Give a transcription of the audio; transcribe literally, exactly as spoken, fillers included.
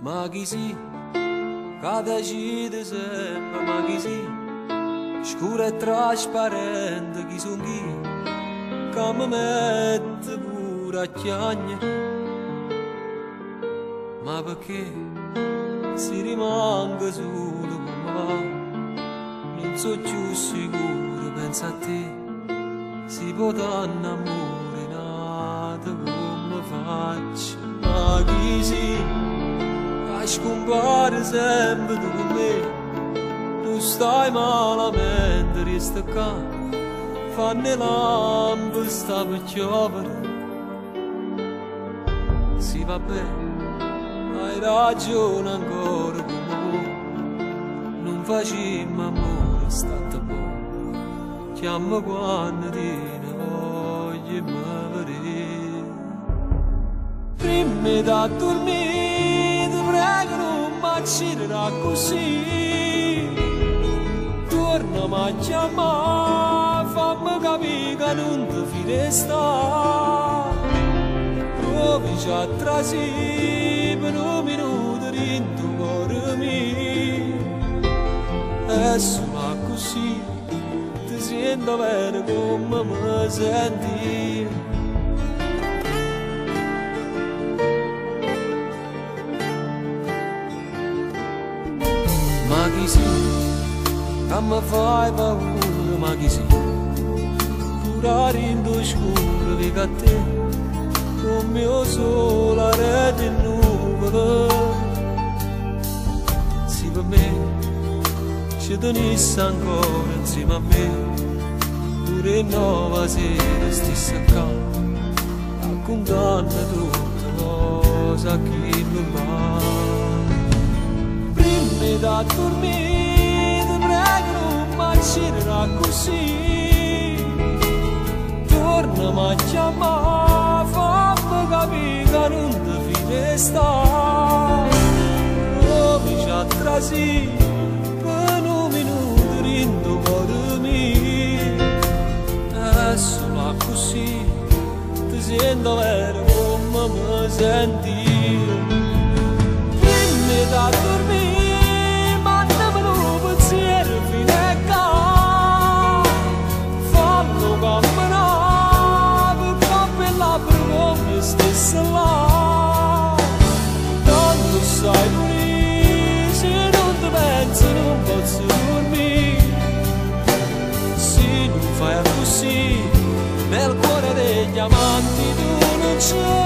Ma chi si, cada decide sempre, ma chi si, scura e trasparente, chi son chi, che mi mette pure a chiagnere. Ma perché si rimanga solo come va, non so più sicuro, pensa a te, si può dare amore nato come faccio. Ma chi si, scompare sempre tu con me, tu stai malamente, resta qua, fanno le lampe, sta per piovere. Sì vabbè, hai ragione ancora come voi, non facciamo amore, state buono, chiama quando ti ne voglio me vedere. Prima da dormire, ti prego non mi accirerà così, tornami a chiamare, fammi capire che non ti fide sta. Provi a trasire per un minuto in tuo cuore mio, e solo così ti sento bene come mi senti. Ma chi si, che mi fai paura, ma chi si, pure rindo scuro, vivo a te, con mio sole a rete nuvole. Sì per me, ci tenesse ancora insieme a me, pure nuova sera stessa qua, a condanna tutte cose a chi non va. Da dormire, ti prego non mi accirerà così, tornami a chiamare, fammi capire che non ti fide sta. Provi a trasire per un minuto in tuo cuore mio, e solo così ti sento vero come mi senti. Prima da dormire, stessa là, tanto sai pure se non ti pensi non posso dormire. Se non fai così, nel cuore degli amanti tu non c'è.